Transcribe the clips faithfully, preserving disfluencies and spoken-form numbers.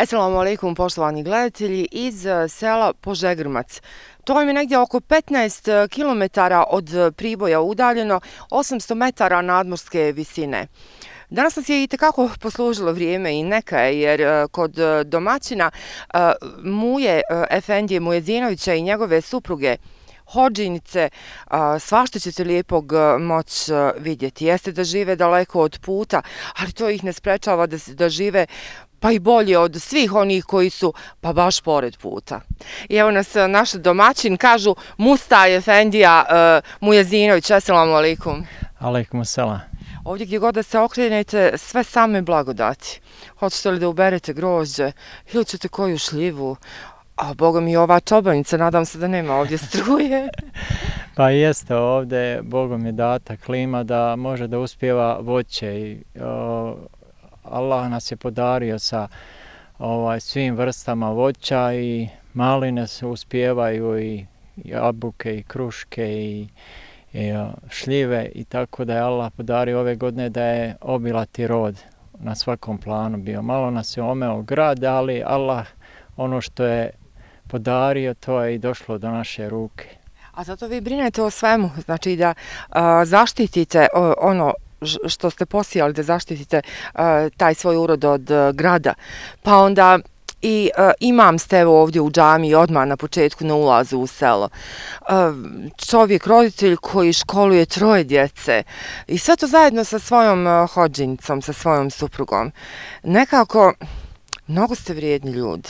Assalamu alaikum, poštovani gledatelji iz sela Požegrmac. To vam je negdje oko petnaest kilometara od Priboja udaljeno, osamsto metara nadmorske visine. Danas nas je i tekako poslužilo vrijeme i neka je, jer kod domaćina Muje Efendije Mujezinovića i njegove supruge Hodžinice svašta ćete lijepog moći vidjeti. Jeste da žive daleko od puta, ali to ih ne sprečava da, da žive pa i bolje od svih onih koji su pa baš pored puta. I evo nas naš domaćin, kažu Musta Efendija Mujezinović. Assalamu alaikum. Alaikum assalam. Ovdje gdje god da se okrenete, sve same blagodati. Hoćete li da uberete grožđe ili ćete koju šljivu? A boga mi ova čobanica, nadam se da nema ovdje struje. Pa jeste, ovdje Bogom je data klima da može da uspijeva voće i o, Allah nas je podario sa ovaj, svim vrstama voća i maline se uspijevaju i jabuke i kruške i, i o, šljive i tako da je Allah podario ove godine da je obilati rod na svakom planu bio. Malo nas je omeo grad, ali Allah ono što je podario, to je i došlo do naše ruke. A zato vi brinete o svemu, znači da a, zaštitite o, ono što ste posijali, da zaštitite a, taj svoj urod od a, grada. Pa onda i a, imam ste evo ovdje u džamiji odmah na početku na ulazu u selo. A, čovjek, roditelj koji školuje troje djece i sve to zajedno sa svojom a, hodžinicom, sa svojom suprugom. Nekako, mnogo ste vrijedni ljudi.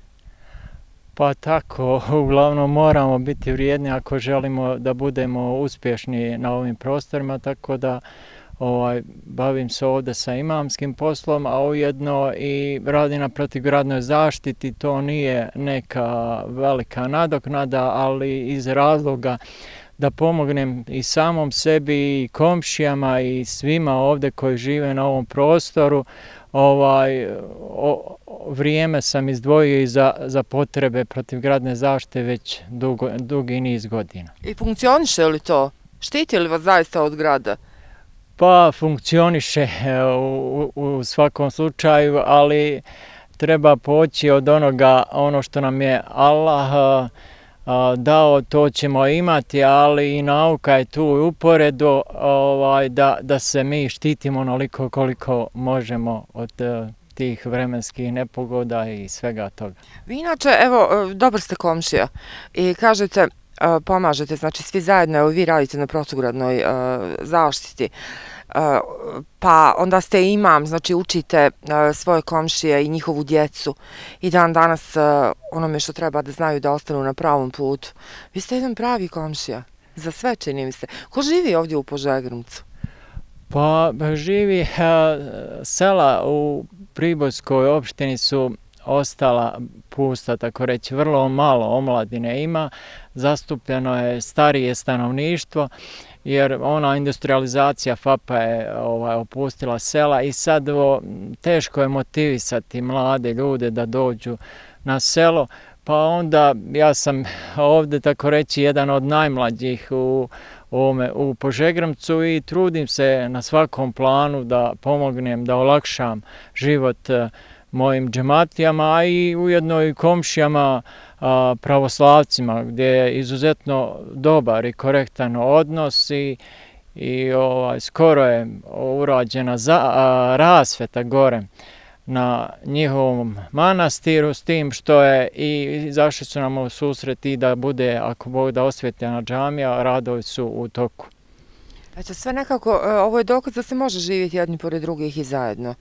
Pa tako, uglavnom moramo biti vrijedni ako želimo da budemo uspješni na ovim prostorima, tako da ovaj, bavim se ovdje sa imamskim poslom, a ujedno i radim na protivgradnoj zaštiti. To nije neka velika nadoknada, ali iz razloga da pomognem i samom sebi i komšijama i svima ovdje koji žive na ovom prostoru. Ovaj, o, vrijeme sam izdvojio i za, za potrebe protivgradne zaštite već dugo, dugi niz godina. I funkcioniše li to? Štiti li vas zaista od grada? Pa funkcioniše u, u, u svakom slučaju, ali treba poći od onoga, ono što nam je Allah a, dao, to ćemo imati, ali i nauka je tu uporedo ovaj, da, da se mi štitimo onoliko koliko možemo od tih vremenskih nepogoda i svega toga. Vi inače, evo, dobar ste komšija i kažete, pomažete, znači svi zajedno, evo vi radite na protugradnoj zaštiti, pa onda ste imam, znači učite svoje komšije i njihovu djecu i dan danas onome što treba da znaju da ostanu na pravom putu. Vi ste jedan pravi komšija, za sve čini mi se. Ko živi ovdje u Požegrmcu? Pa živi sela u Pribojskoj opštini su ostala pusta, tako reći, vrlo malo omladine ima, zastupljeno je starije stanovništvo, jer ona industrializacija F A P-a je ovaj, opustila sela i sad o, teško je motivisati mlade ljude da dođu na selo, pa onda ja sam ovdje, tako reći, jedan od najmlađih u, ovome, u Požegrmcu i trudim se na svakom planu da pomognem, da olakšam život mojim džematijama, a i ujedno i komšijama a, pravoslavcima, gdje je izuzetno dobar i korektan odnos i, i ovaj, skoro je urađena za, a, rasveta gore na njihovom manastiru, s tim što je i zašli su nam u susret i da bude, ako Bog da, osvjetljena džamija, radovi su u toku. Eto, sve nekako, ovo je dokaz da se može živjeti jedni pored drugih i zajedno.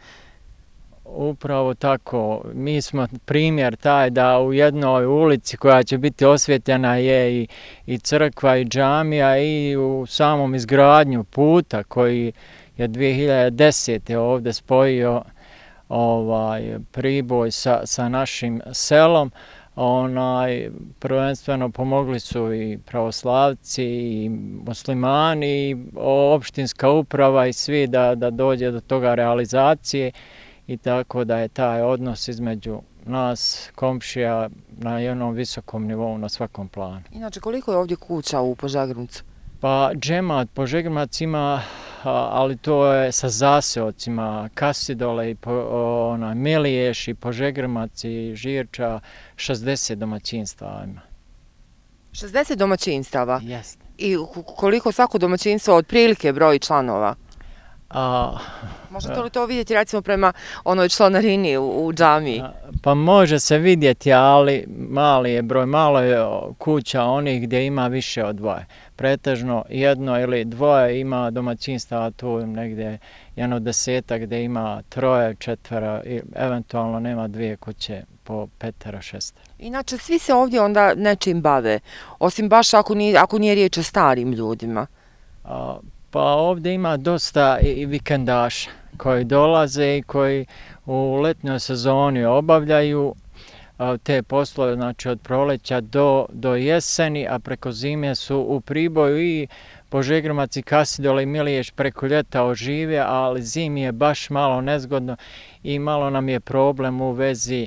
Upravo tako. Mi smo primjer taj da u jednoj ulici koja će biti osvjetljena je i, i crkva i džamija i u samom izgradnju puta koji je dvije hiljade desete. ovdje spojio ovaj, Priboj sa, sa našim selom. Onaj, prvenstveno pomogli su i pravoslavci i muslimani i opštinska uprava i svi da, da dođe do toga realizacije. I tako da je taj odnos između nas, komšija, na jednom visokom nivou na svakom planu. Inače, koliko je ovdje kuća u Požegrmcu? Pa džemat Požegrmac ima ali to je sa zaseocima Kasidole i ona, Miliješ i Požegrmac i Žirča, šezdeset domaćinstava ima. šezdeset domaćinstava? Jeste. I koliko svako domaćinstvo otprilike broji članova? A, Možete li to vidjeti recimo prema onoj članarini u, u džamiji? Pa može se vidjeti, ali mali je broj, malo je kuća onih gdje ima više od dvoje. Pretežno jedno ili dvoje ima domaćinstava, tu negdje jedno desetak gdje ima troje, četvera i eventualno nema dvije kuće po petero, šestero. Inače, svi se ovdje onda nečim bave, osim baš ako nije, ako nije riječ o starim ljudima. A, Pa ovdje ima dosta i vikendaša koji dolaze i koji u letnjoj sezoni obavljaju te poslove, znači od proleća do, do jeseni, a preko zime su u Priboju i Požegrmac i Kasidole i Miliješ preko ljeta ožive, ali zimi je baš malo nezgodno i malo nam je problem u vezi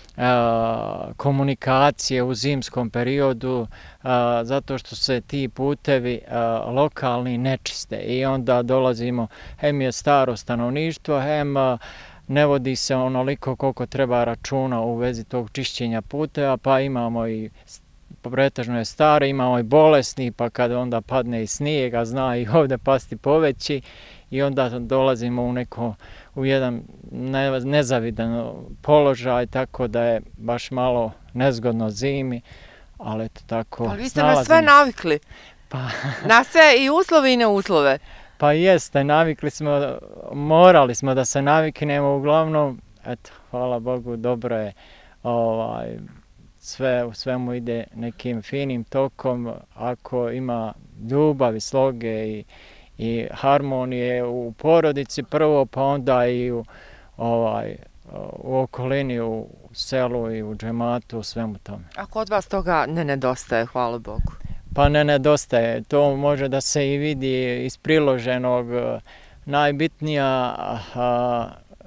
komunikacije u zimskom periodu, zato što se ti putevi lokalni nečiste i onda dolazimo, hem je staro stanovništvo, hem ne vodi se onoliko koliko treba računa u vezi tog čišćenja puteva, pa imamo i pretežno je staro, imamo i bolesni, pa kad onda padne i snijeg, a zna i ovdje pasti poveći, i onda dolazimo u neko u jedan ne, nezavidan položaj, tako da je baš malo nezgodno zimi, ali eto tako. Ali vi ste na sve navikli. Pa, na sve i uslove i neuslove. Pa jeste, navikli smo, morali smo da se naviknemo, uglavnom, eto, hvala Bogu, dobro je, ovaj, sve u svemu ide nekim finim tokom, ako ima ljubavi, sloge i i harmonije u porodici prvo, pa onda i u, ovaj, u okolini, u selu i u džematu, u svemu tome. A kod vas toga ne nedostaje, hvala Bogu? Pa ne nedostaje, to može da se i vidi iz priloženog. Najbitnija a,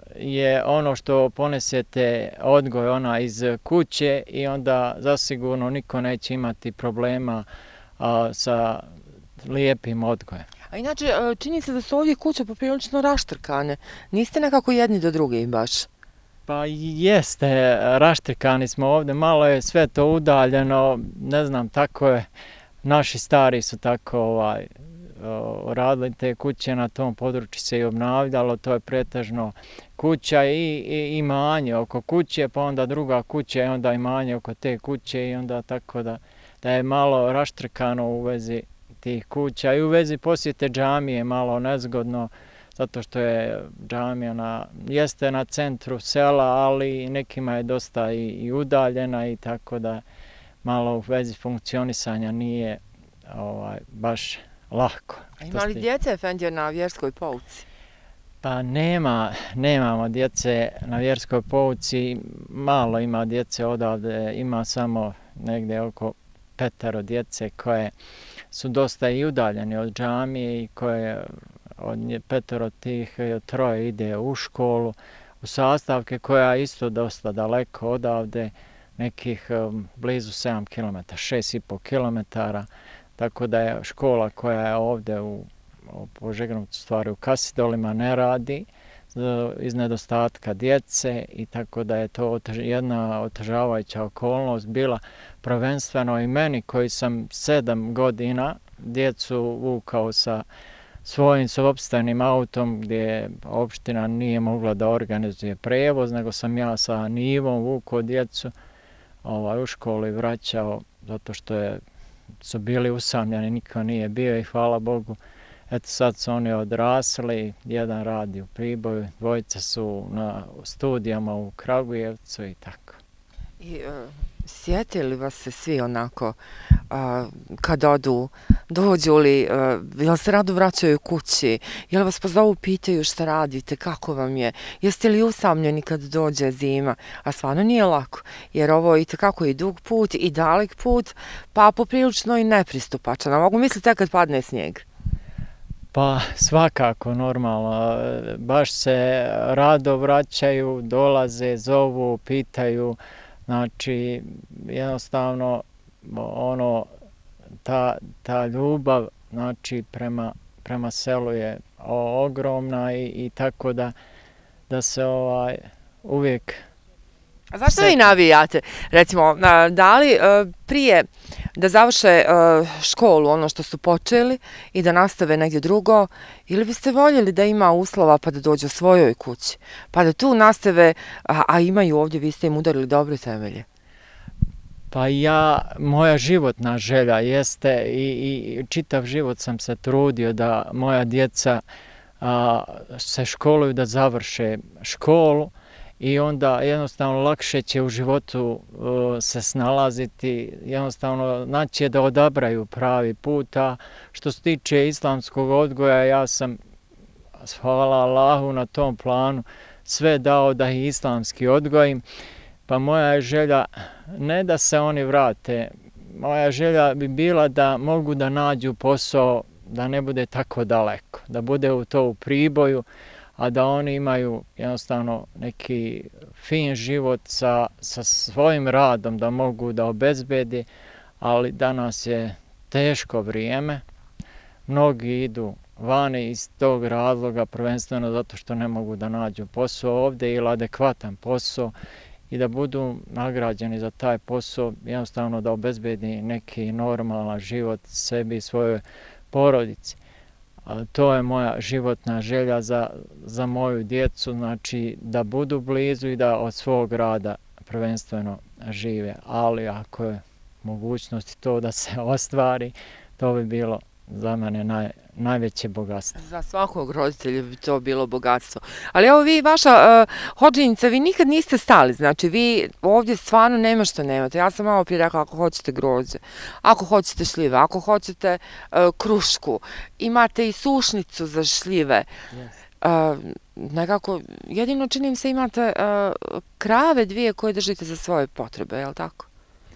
je ono što ponesete odgoj ona iz kuće i onda zasigurno niko neće imati problema a, sa lijepim odgojem. A inače, čini se da su ovdje kuće poprilično raštrkane. Niste nekako jedni do drugih baš? Pa jeste, raštrkani smo ovdje, malo je sve to udaljeno, ne znam, tako je, naši stari su tako ovaj, radili te kuće, na tom području se i obnavljalo, to je pretežno kuća i, i imanje oko kuće, pa onda druga kuća i onda imanje oko te kuće i onda tako da, da je malo raštrkano u vezi tih kuća i u vezi posjete džamije malo nezgodno, zato što je džamija na, jeste na centru sela, ali nekima je dosta i, i udaljena i tako da malo u vezi funkcionisanja nije ovaj, baš lako. A ima li djece, efendija, na vjerskoj pouci? Pa nema, nemamo djece na vjerskoj pouci, malo ima djece odavde, ima samo negdje oko petero djece koje su dosta i udaljeni od džamije i koje od petero tih troje ide u školu, u sastavke koja je isto dosta daleko odavde, nekih um, blizu sedam kilometara, šest i pol kilometara, tako da je škola koja je ovdje u, u Požegrmcu, stvari u Kasidolima, ne radi iz nedostatka djece i tako da je to otež, jedna otežavajuća okolnost bila prvenstveno i meni koji sam sedam godina djecu vukao sa svojim sopstvenim autom gdje opština nije mogla da organizuje prevoz, nego sam ja sa Nivom vukao djecu ovaj, u školu i vraćao zato što je, su bili usamljeni, niko nije bio i hvala Bogu. Eto sad su oni odrasli, jedan radi u Priboju, dvojica su na studijama u Kragujevcu i tako. I uh, sjete li vas se svi onako uh, kad odu, dođu li, uh, jel se rado vraćaju kući, jel vas pozovu, pitaju šta radite, kako vam je, jeste li usamljeni kad dođe zima, a stvarno nije lako, jer ovo je itekako i dug put i dalek put, pa poprilično i nepristupačan, a mogu misliti kad padne snijeg. Pa svakako normalno, baš se rado vraćaju, dolaze, zovu, pitaju, znači jednostavno ono, ta, ta ljubav znači prema, prema selu je ogromna i, i tako da, da se ovaj, uvijek... A zašto vi navijate? Recimo, da li prije da završe školu, ono što su počeli, i da nastave negdje drugo, ili biste voljeli da ima uslova pa da dođe u svojoj kući, pa da tu nastave, a, a imaju ovdje, vi ste im udarili dobre temelje? Pa ja, moja životna želja jeste i, i čitav život sam se trudio da moja djeca a, se školuju, da završe školu i onda jednostavno lakše će u životu a, se snalaziti, jednostavno naći da odabraju pravi put. A što se tiče islamskog odgoja, ja sam, hvala Allahu, na tom planu sve dao da ih islamski odgojim. Pa moja je želja ne da se oni vrate, moja želja bi bila da mogu da nađu posao, da ne bude tako daleko, da bude u to u Priboju, a da oni imaju jednostavno neki fin život sa, sa svojim radom, da mogu da obezbedi, ali danas je teško vrijeme, mnogi idu vani iz tog razloga, prvenstveno zato što ne mogu da nađu posao ovdje ili adekvatan posao, i da budu nagrađeni za taj posao, jednostavno da obezbedi neki normalan život sebi i svojoj porodici. A to je moja životna želja za, za moju djecu, znači da budu blizu i da od svog rada prvenstveno žive. Ali ako je mogućnost to da se ostvari, to bi bilo za mene naj, najveće bogatstvo. Za svakog roditelja bi to bilo bogatstvo. Ali evo vi, vaša uh, hodžinjica, vi nikad niste stali, znači vi ovdje stvarno nema što nemate. Ja sam malo prije rekla, ako hoćete grožđe, ako hoćete šljive, ako hoćete uh, krušku, imate i sušnicu za šljive. Yes. Uh, nekako, jedino činim se imate uh, krave dvije koje držite za svoje potrebe, je li tako?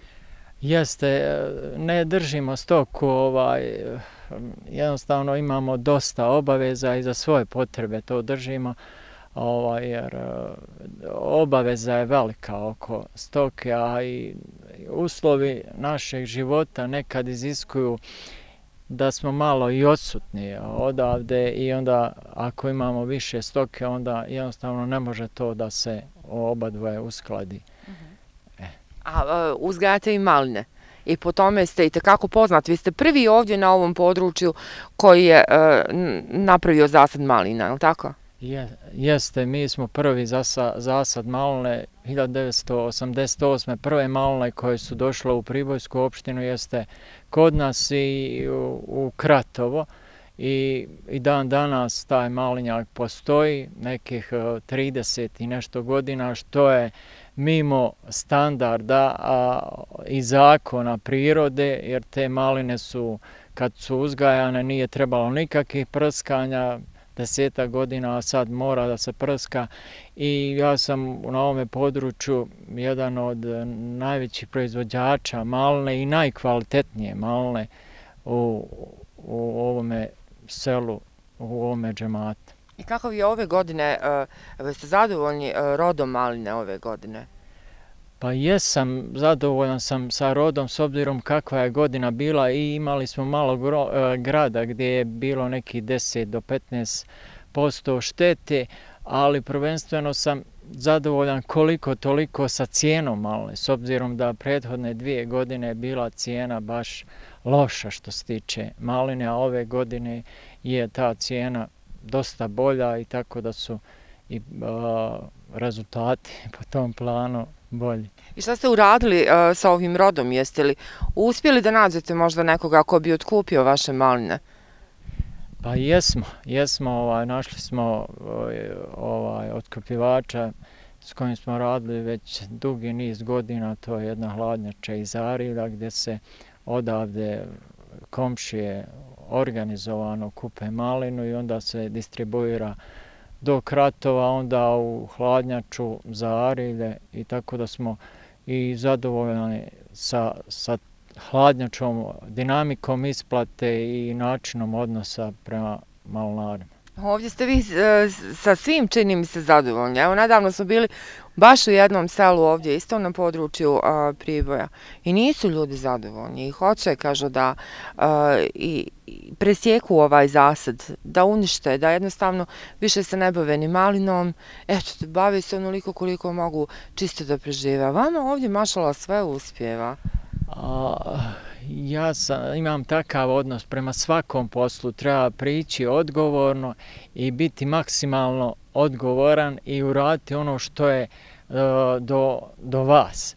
Jeste, ne držimo stoku, ovaj, jednostavno imamo dosta obaveza i za svoje potrebe to držimo, ovaj, jer obaveza je velika oko stoke, a i uslovi našeg života nekad iziskuju da smo malo i odsutni odavde i onda ako imamo više stoke, onda jednostavno ne može to da se oba dvoje uskladi. A uzgajate i maline i po tome ste i tekako poznati. Vi ste prvi ovdje na ovom području koji je napravio zasad malina, je li tako? Je, jeste, mi smo prvi zasa, zasad maline hiljadu devetsto osamdeset osme. Prve maline koje su došle u Pribojsku opštinu jeste kod nas i u, u Kratovo. I, i dan danas taj malinjak postoji nekih trideset i nešto godina, što je mimo standarda a, i zakona prirode, jer te maline su, kad su uzgajane, nije trebalo nikakvih prskanja, desetak godina, a sad mora da se prska. I ja sam na ovome području jedan od najvećih proizvođača maline i najkvalitetnije maline u, u ovome selu, u ovome džematu. I kako vi ove godine, uh, ste zadovoljni uh, rodom maline ove godine? Pa jesam, zadovoljan sam sa rodom s obzirom kakva je godina bila i imali smo malo gro, uh, grada gdje je bilo neki deset do petnaest posto štete, ali prvenstveno sam zadovoljan koliko toliko sa cijenom maline, s obzirom da prethodne dvije godine je bila cijena baš loša što se tiče maline, a ove godine je ta cijena dosta bolja i tako da su i uh, rezultati po tom planu bolji. I šta ste uradili uh, sa ovim rodom? Jeste li uspjeli da nađete možda nekoga ko bi otkupio vaše maline? Pa jesmo, jesmo, ovaj, našli smo ovaj, otkupljivača s kojim smo radili već dugi niz godina, to je jedna hladnjača iz Arilja gdje se odavde komšije organizovano kupe malinu i onda se distribuira do Kratova, onda u hladnjaču za Arilje i tako da smo i zadovoljni sa, sa hladnjačom, dinamikom isplate i načinom odnosa prema malinarima. Ovdje ste vi sa svim, čini mi se, zadovoljni. Evo, nedavno smo bili baš u jednom selu ovdje, isto na području Priboja. I nisu ljudi zadovoljni. I hoće, kažu, da i presjeku ovaj zasad, da unište, da jednostavno više se ne bave ni malinom. Eto, bave se onoliko koliko mogu čisto da prežive. Vama ovdje, mašala, sve uspjeva. Ja sam, imam takav odnos prema svakom poslu, treba prići odgovorno i biti maksimalno odgovoran i uraditi ono što je do, do vas.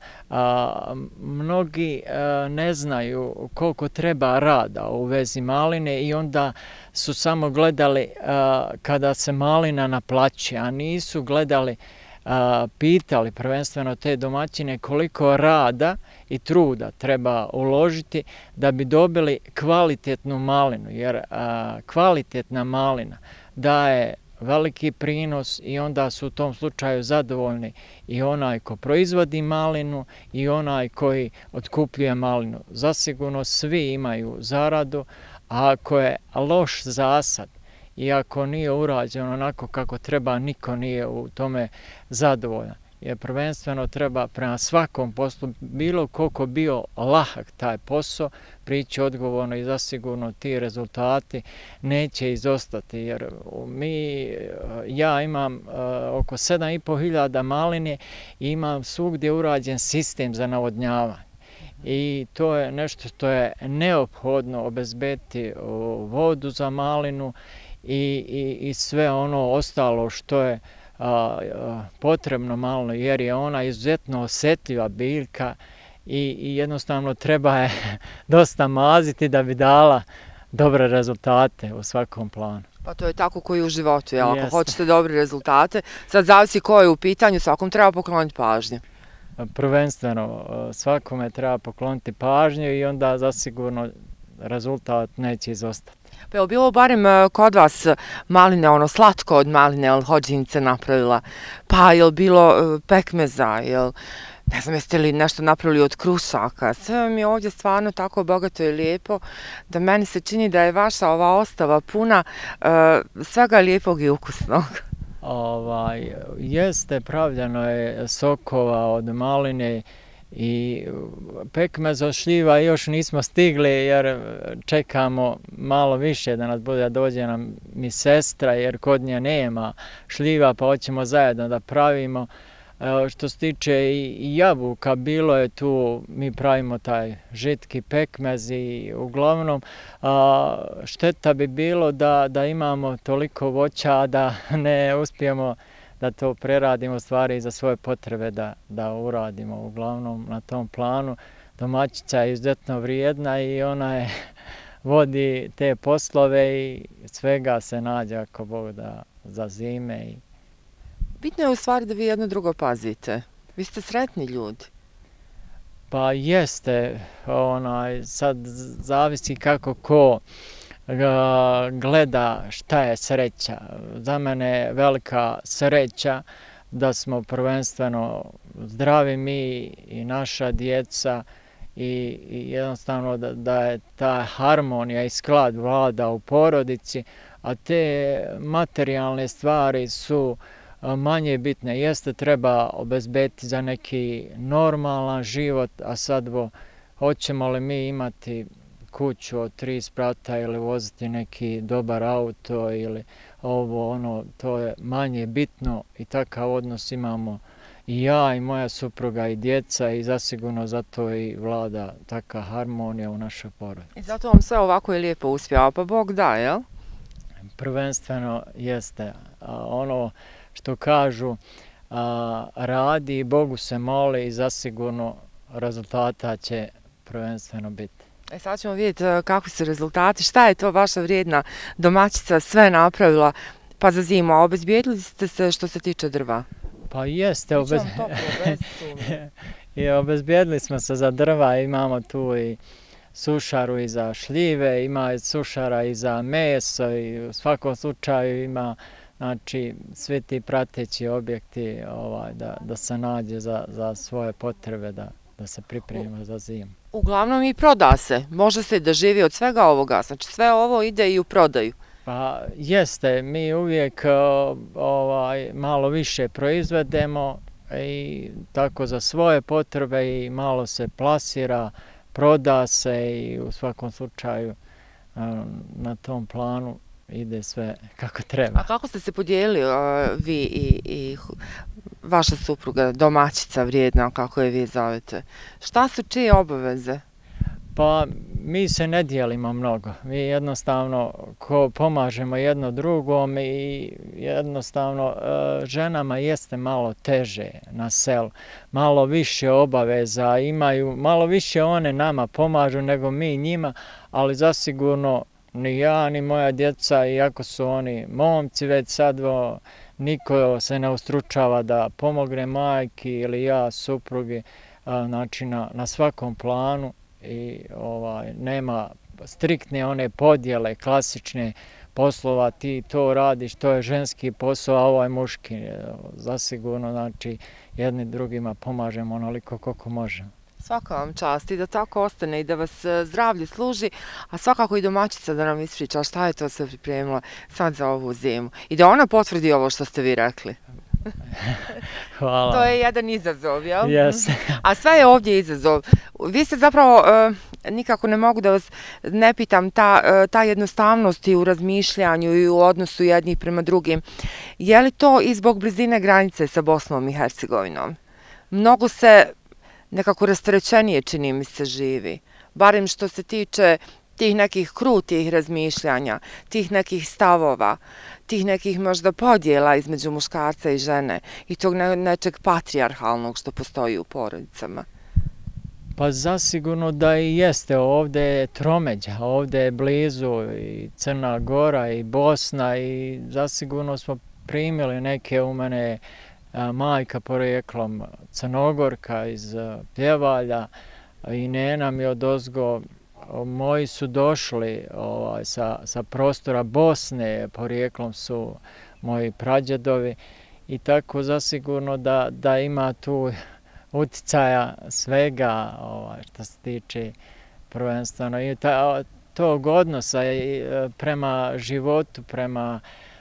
A, mnogi a, ne znaju koliko treba rada u vezi maline i onda su samo gledali a, kada se malina naplaćuje, a nisu gledali A, pitali prvenstveno te domaćine koliko rada i truda treba uložiti da bi dobili kvalitetnu malinu, jer a, kvalitetna malina daje veliki prinos i onda su u tom slučaju zadovoljni i onaj ko proizvodi malinu i onaj koji otkupljuje malinu. Zasigurno svi imaju zaradu, a ako je loš zasad i ako nije urađeno onako kako treba, niko nije u tome zadovoljan. Jer prvenstveno treba prema svakom poslu, bilo koliko bio lahak taj posao, prići odgovorno i zasigurno ti rezultati neće izostati. Jer mi, ja imam uh, oko sedam i pol hiljada maline i imam svugdje urađen sistem za navodnjavanje. I to je nešto što je neophodno obezbediti vodu za malinu I, i, i sve ono ostalo što je a, a, potrebno malo, jer je ona izuzetno osjetljiva biljka i, i jednostavno treba je dosta maziti da bi dala dobre rezultate u svakom planu. Pa to je tako koji u životu, jel? Ako hoćete dobre rezultate, sad zavisi ko je u pitanju, svakom treba pokloniti pažnju. Prvenstveno svakome treba pokloniti pažnju i onda zasigurno rezultat neće izostati. Pa je bilo barem kod vas maline, ono slatko od maline, jel hođinice napravila? Pa je li bilo pekmeza, jel, ne znam, jeste li nešto napravili od krušaka? Sve mi je ovdje stvarno tako bogato i lijepo da meni se čini da je vaša ova ostava puna uh, svega lijepog i ukusnog. Ovaj, jeste, pravljeno je sokova od maline i pekmez od šljiva još nismo stigli jer čekamo malo više da nas bude, da dođe nam mi sestra jer kod nje nema šljiva pa hoćemo zajedno da pravimo. E, što se tiče i jabuka, bilo je tu, mi pravimo taj žitki pekmez i uglavnom a, šteta bi bilo da, da imamo toliko voća da ne uspijemo da to preradimo stvari za svoje potrebe da, da uradimo. Uglavnom na tom planu domaćica je izuzetno vrijedna i ona je vodi te poslove i svega se nađe ako Bog da za zime. I... Bitno je u stvari da vi jedno drugo pazite. Vi ste sretni ljudi. Pa jeste, onaj, sad zavisi kako ko gleda šta je sreća. Za mene je velika sreća da smo prvenstveno zdravi mi i naša djeca i, i jednostavno da, da je ta harmonija i sklad vlada u porodici, a te materijalne stvari su manje bitne. Jeste treba obezbediti za neki normalan život, a sad bo, hoćemo li mi imati kuću od tri sprata ili voziti neki dobar auto ili ovo, ono, to je manje bitno i takav odnos imamo i ja i moja supruga i djeca i zasigurno zato i vlada taka harmonija u našoj porodici. I zato vam sve ovako i lijepo uspjeva, pa Bog da, jel? Prvenstveno jeste. A, ono što kažu, a, radi i Bogu se moli i zasigurno rezultata će prvenstveno biti. E sad ćemo vidjeti kakvi su rezultati, šta je to vaša vrijedna domaćica sve napravila pa za zimu, a obezbijedili ste se što se tiče drva? Pa jeste, obez... I obezbijedili smo se za drva, imamo tu i sušaru i za šljive, ima sušara i za meso i u svakom slučaju ima, znači, svi ti prateći objekti ovaj, da, da se nađe za, za svoje potrebe, da, da se pripremimo za zimu. Uglavnom i proda se, može se da živi od svega ovoga, znači sve ovo ide i u prodaju. Pa jeste, mi uvijek ovaj, malo više proizvedemo i tako za svoje potrebe i malo se plasira, proda se i u svakom slučaju na tom planu ide sve kako treba. A kako ste se podijelili vi i, i vaša supruga, domaćica vrijedna, kako je vi zovete? Šta su čije obaveze? Pa mi se ne dijelimo mnogo, mi jednostavno ko pomažemo jedno drugom i jednostavno ženama jeste malo teže na selu, malo više obaveza imaju, malo više one nama pomažu nego mi njima, ali zasigurno ni ja ni moja djeca, iako su oni momci već sad, niko se ne ustručava da pomogne majki ili ja suprugi, znači na, na svakom planu. I ovaj, nema striktne one podjele, klasične poslova, ti to radiš, to je ženski posao, a ovo je muški. Zasigurno, znači, jedni drugima pomažemo onoliko koliko možemo. Svaka vam čast i da tako ostane i da vas zdravlje služi, a svakako i domaćica da nam ispriča šta je to sve pripremila sad za ovu zimu. I da ona potvrdi ovo što ste vi rekli. Hvala. To je jedan izazov, jel? Jeste. A sve je ovdje izazov. Vi ste zapravo, nikako ne mogu da vas ne pitam, ta, ta jednostavnost i u razmišljanju i u odnosu jednih prema drugim, je li to i zbog blizine granice sa Bosnom i Hercegovinom? Mnogo se nekako rasterećenije, čini mi se, živi. Barem što se tiče tih nekih krutih razmišljanja, tih nekih stavova, tih nekih možda podjela između muškarca i žene i tog nečeg patrijarhalnog što postoji u porodicama. Pa zasigurno da i jeste. Ovdje je tromeđa, ovdje je blizu i Crna Gora i Bosna i zasigurno smo primili neke u mene majka porijeklom Crnogorka iz Pljevalja i Nena mi odozgo. Moji su došli ovaj, sa, sa prostora Bosne, porijeklom su moji prađedovi i tako zasigurno da, da ima tu uticaja svega ovaj, što se tiče prvenstveno i ta, tog odnosa i prema životu, prema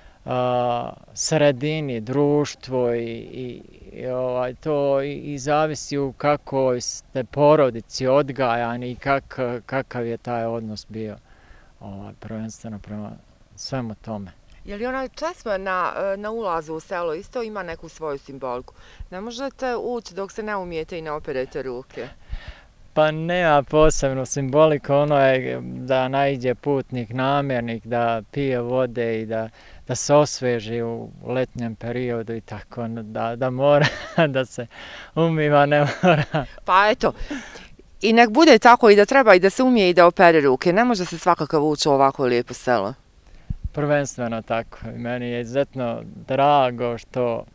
a, sredini, društvu i, i, i ovaj, to i, i zavisi u kakvoj ste porodici odgajani i kak, kakav je taj odnos bio ovaj, prvenstveno prema svemu tome. Je li ona česma na, na ulazu u selo isto ima neku svoju simboliku? Ne možete ući dok se ne umijete i ne operete ruke? Pa nema posebnu simboliku, ono je da naiđe putnik, namjernik, da pije vode i da, da se osveži u letnjem periodu i tako, da, da mora da se umiva, ne mora. Pa eto, i nek bude tako i da treba i da se umije i da opere ruke, ne može se svakakav ući u ovako lijepo selo. Prvenstveno tako. Meni je izuzetno drago što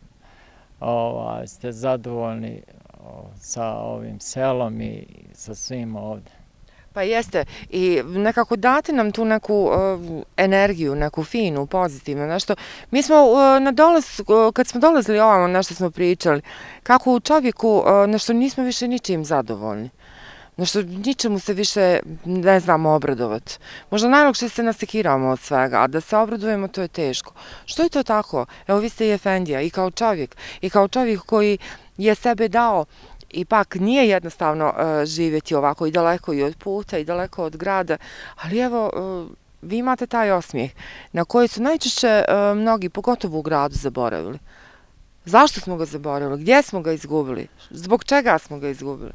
ovaj, ste zadovoljni sa ovim selom i sa svim ovdje. Pa jeste i nekako date nam tu neku uh, energiju, neku finu, pozitivnu, nešto. Mi smo uh, na dolaz, uh, kad smo dolazili ovamo, nešto smo pričali, kako u čovjeku uh, nešto nismo više ničim zadovoljni. Nešto, ničemu se više ne znamo obradovati. Možda najlakše se nasekiramo od svega, a da se obradujemo to je teško. Što je to tako? Evo vi ste i efendija i kao čovjek, i kao čovjek koji je sebe dao, ipak nije jednostavno uh, živjeti ovako i daleko i od puta i daleko od grada, ali evo, uh, vi imate taj osmijeh na koji su najčešće uh, mnogi, pogotovo u gradu, zaboravili. Zašto smo ga zaboravili? Gdje smo ga izgubili? Zbog čega smo ga izgubili?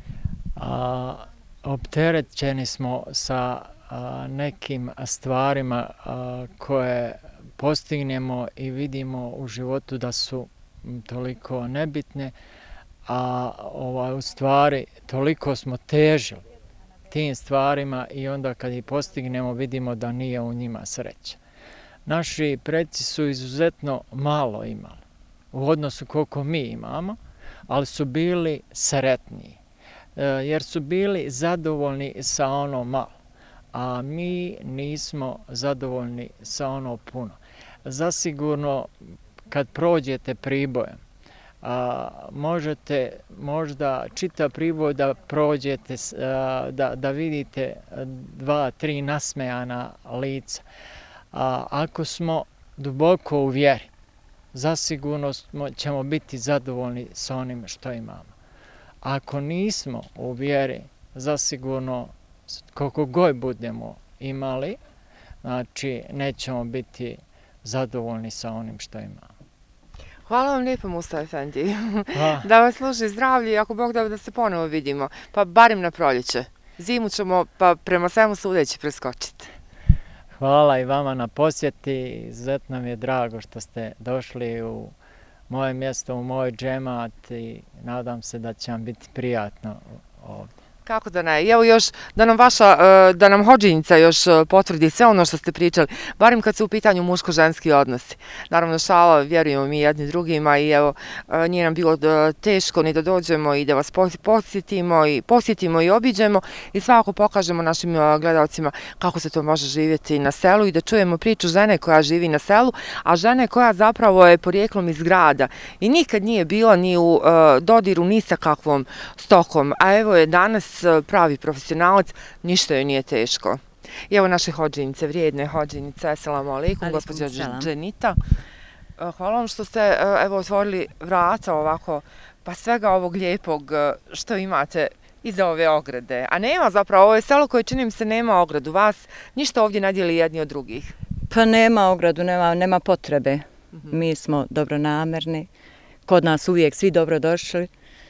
A, opterećeni smo sa a, nekim stvarima a, koje postignemo i vidimo u životu da su toliko nebitne, a ovaj, u stvari toliko smo težili tim stvarima i onda kad ih postignemo vidimo da nije u njima sreća. Naši preci su izuzetno malo imali u odnosu koliko mi imamo, ali su bili sretniji jer su bili zadovoljni sa ono malo, a mi nismo zadovoljni sa ono puno. Zasigurno kad prođete Pribojem, a, možete možda čitav Priboj da prođete, a, da, da vidite dva, tri nasmejana lica, A ako smo duboko u vjeri, zasigurno ćemo biti zadovoljni sa onim što imamo. Ako nismo u vjeri, zasigurno koliko god budemo imali, znači nećemo biti zadovoljni sa onim što imamo. Hvala vam lijepo, Mustafa Efendi. Da vas služi zdravlje i ako Bog da da se ponovo vidimo, pa barem na proljeće. Zimu ćemo pa prema svemu sudeći preskočiti. Hvala i vama na posjeti. Izuzetno mi je drago što ste došli u moje mjesto, u moj džemat i nadam se da će vam biti prijatno ovdje. Kako da ne? Evo još da nam vaša, da nam hodžinjica još potvrdi sve ono što ste pričali, barem kad su u pitanju muško-ženski odnosi. Naravno šala, vjerujemo mi jedni drugima i evo nije nam bilo teško ni da dođemo i da vas posjetimo i posjetimo i obiđemo i svakako pokažemo našim gledalcima kako se to može živjeti na selu i da čujemo priču žene koja živi na selu, a žene koja zapravo je porijeklom iz grada i nikad nije bila ni u dodiru ni sa kakvom stokom, a evo je danas pravi profesionalac, ništa joj nije teško. I evo naše hodžinice, vrijedne hodžinice, assalamu alaikum, gospođa Dženita. Hvala vam što ste evo otvorili vrata ovako, pa svega ovog lijepog što imate iza ove ograde. A nema zapravo, ovo je selo koje čini mi se nema ogradu, vas ništa ovdje ne dijeli jedni od drugih. Pa nema ogradu, nema, nema potrebe. Mm-hmm. Mi smo dobronamerni, kod nas uvijek svi dobrodošli.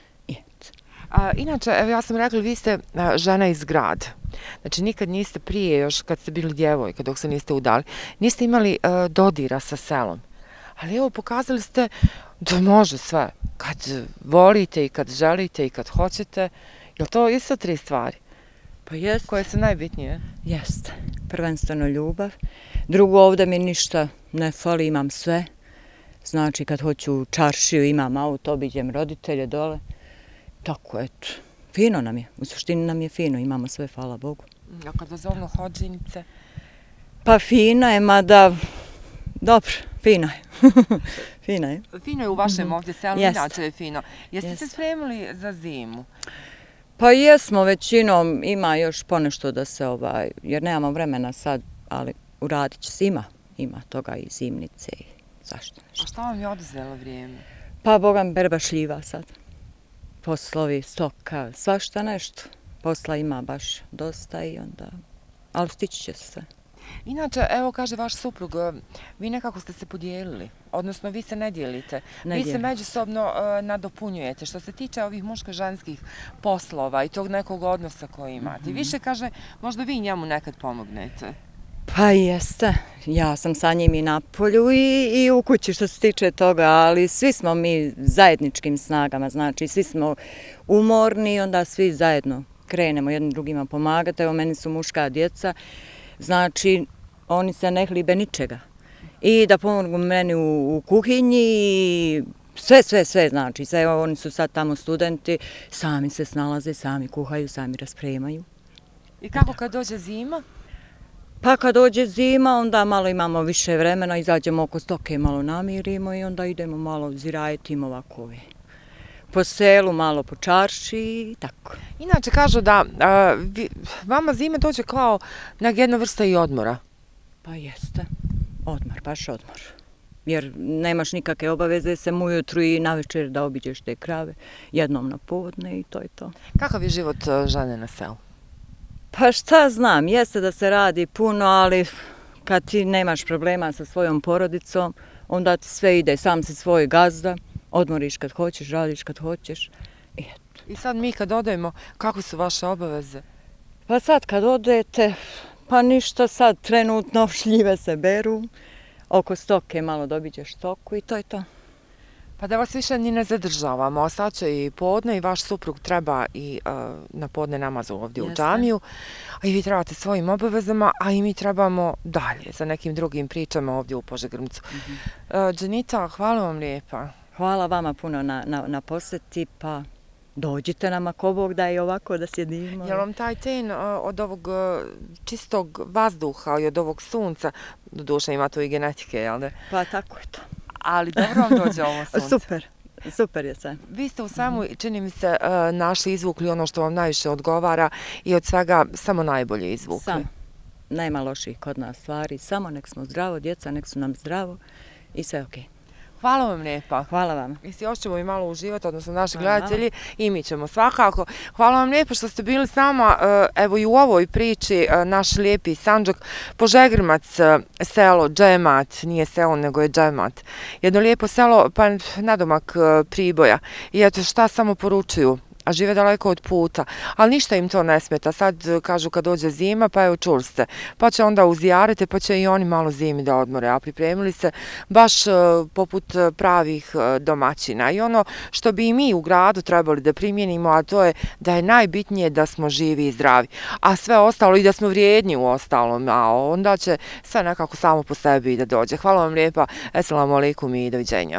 A, inače, evo ja sam rekla, vi ste a, žena iz grada. Znači, nikad niste prije, još kad ste bili djevojka, dok se niste udali, niste imali a, dodira sa selom. Ali evo, pokazali ste da može sve. Kad volite i kad želite i kad hoćete. Je li to isto tri stvari? Pa jest. Koje su najbitnije? Jeste. Prvenstveno ljubav. Drugo, ovdje mi ništa ne fali, imam sve. Znači, kad hoću u čaršiju, imam auto, obiđem roditelje dole. Tako, eto. Fino nam je. U suštini nam je fino. Imamo sve, hvala Bogu. A kad vas zovno hodžinice? Pa fina je, mada... Dobro, fina je. Fina je. Fino je u vašem ovdje selu, inače je fino. Jeste se spremili za zimu? Pa jesmo, većinom ima još ponešto da se ovaj... Jer nemamo vremena sad, ali uradit će se. Ima. Ima toga i zimnice i zašto nešto. A šta vam je oduzelo vrijeme? Pa, boga mi berba šljiva sad. Poslovi, stoka, svašta nešto. Posla ima baš dosta i onda, ali stići će se. Inače, evo kaže vaš suprug, vi nekako ste se podijelili, odnosno vi se ne dijelite. Ne vi dijelim. Se međusobno uh, nadopunjujete što se tiče ovih muško-ženskih poslova i tog nekog odnosa koji imate. Mm-hmm. Više kaže, možda vi njemu nekad pomognete. Pa jeste, ja sam sa njim i na polju i, i u kući što se tiče toga, ali svi smo mi zajedničkim snagama, znači svi smo umorni i onda svi zajedno krenemo jednim drugima pomagati. Evo meni su muška djeca, znači oni se ne hlibe ničega i da pomognu meni u, u kuhinji i sve, sve, sve, znači sve, evo oni su sad tamo studenti, sami se snalaze, sami kuhaju, sami raspremaju. I kako kad dođe zima? Pa kad dođe zima, onda malo imamo više vremena, izađemo oko stoke, malo namirimo i onda idemo malo zirajetimo ovako po selu, malo po čarši i tako. Inače kažu da a, vi, vama zima dođe kao neka jedna vrsta i odmora. Pa jeste, odmor, baš odmor. Jer nemaš nikakve obaveze sem ujutru i navečer da obiđeš te krave, jednom na podne i to je to. Kakav je život žene na selu? Pa šta znam, jeste da se radi puno, ali kad ti nemaš problema sa svojom porodicom, onda ti sve ide, sam si svoj gazda, odmoriš kad hoćeš, radiš kad hoćeš. I, eto. I sad mi kad odemo, kako su vaše obaveze? Pa sad kad odete, pa ništa sad, trenutno šljive se beru, oko stoke malo dobiđeš stoku i to je to. Pa da vas više ni ne zadržavamo, sad će i podne i vaš suprug treba i uh, na podne namazu ovdje Jeste. U džamiju, a i vi trebate svojim obavezama, a i mi trebamo dalje za nekim drugim pričama ovdje u Požegrmcu. Mm-hmm. uh, Dženita, hvala vam lijepa. Hvala vama puno na, na, na posjeti, pa dođite nam ako Bog da i ovako da sjedimo. Jel vam taj ten uh, od ovog uh, čistog vazduha i od ovog sunca, do duše ima tu i genetike, jel da? Pa tako je to. Ali dobro vam dođe ovo sunce. Super, super je sve. Vi ste u svemu, čini mi se, našli, izvukli ono što vam najviše odgovara i od svega samo najbolje izvukli. Sam. nema loših kod nas stvari, samo nek smo zdravo, djeca nek su nam zdravo i sve ok. Hvala vam lijepa. Hvala vam. I još ćemo i malo uživati, odnosno naši gledatelji, i mi ćemo svakako. Hvala vam lijepo što ste bili s nama, evo i u ovoj priči, naš lijepi Sandžak, Požegrimac, selo Džemat, nije selo nego je Džemat. Jedno lijepo selo, pa nadomak Priboja. I eto šta samo poručuju, a žive daleko od puta, ali ništa im to ne smeta. Sad kažu kad dođe zima, pa evo čuli ste, pa će onda uzjarite, pa će i oni malo zimi da odmore, a pripremili se baš poput pravih domaćina. I ono što bi i mi u gradu trebali da primjenimo, a to je da je najbitnije da smo živi i zdravi, a sve ostalo i da smo vrijedni u ostalom, a onda će sve nekako samo po sebi i da dođe. Hvala vam lijepa, eselamu alejkum i doviđenja.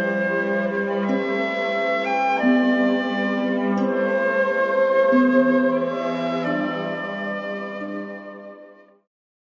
Thank you.